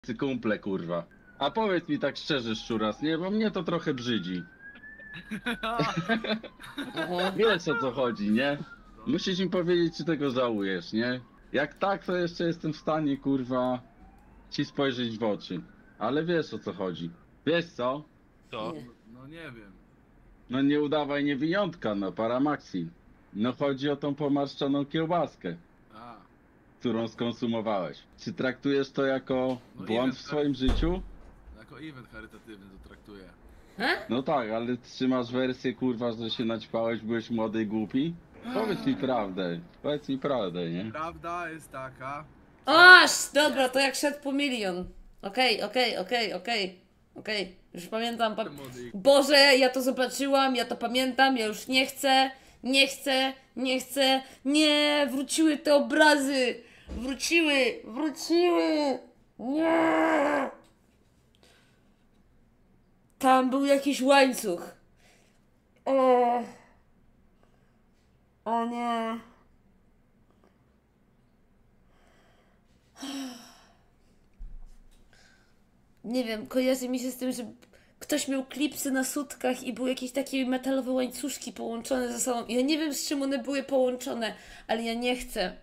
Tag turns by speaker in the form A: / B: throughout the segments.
A: kumple, kurwa. A powiedz mi tak szczerze, szczuras, nie? Bo mnie to trochę brzydzi. Wiesz o co chodzi, nie? Musisz mi powiedzieć, czy tego żałujesz, nie? Jak tak, to jeszcze jestem w stanie, kurwa, ci spojrzeć w oczy. Ale wiesz o co chodzi. Wiesz co?
B: To?
C: No nie wiem.
A: No nie udawaj niewiniątka, no Paramaxi. No chodzi o tą pomarszczoną kiełbaskę,
C: A,
A: którą skonsumowałeś. Czy traktujesz to jako
C: No
A: błąd
C: nie
A: w
C: wiem,
A: swoim życiu?
C: jako event charytatywny to traktuję.
A: No tak, ale trzymasz wersję, kurwa, że się naćpałeś, byłeś młody i głupi? Powiedz mi prawdę, powiedz mi prawdę, nie?
C: Prawda jest taka...
D: Aż! Dobra, to jak szedł po milion. Okej. Już pamiętam.
C: Młody.
D: Boże, ja to zobaczyłam, ja to pamiętam, ja już nie chcę. Nie, wróciły te obrazy. Wróciły. Nie. Tam był jakiś łańcuch. O nie. Nie wiem, kojarzy mi się z tym, że ktoś miał klipsy na sutkach i były jakieś takie metalowe łańcuszki połączone ze sobą. Ja nie wiem, z czym one były połączone, ale ja nie chcę.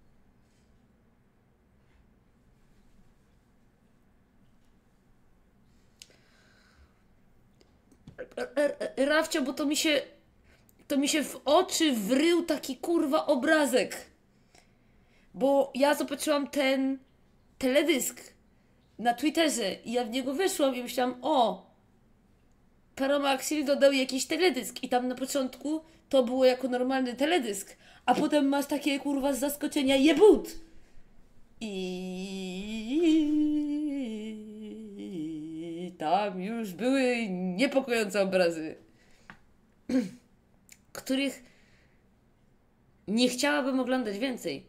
D: Rafcio, bo to mi się w oczy wrył taki kurwa obrazek. Bo ja zobaczyłam ten teledysk na Twitterze i ja w niego weszłam i myślałam, o, Paramaxil dodał jakiś teledysk i tam na początku to było jako normalny teledysk, a potem masz takie kurwa z zaskoczenia jebut. I tam już były niepokojące obrazy, których nie chciałabym oglądać więcej.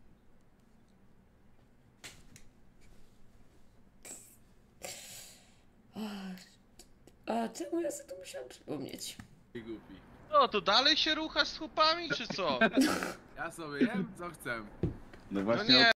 D: A czemu ja sobie to musiałam przypomnieć?
C: I głupi.
B: No to dalej się ruchasz z chłopami, czy co?
C: Ja sobie jem co chcę.
A: No
B: No
A: właśnie
B: nie,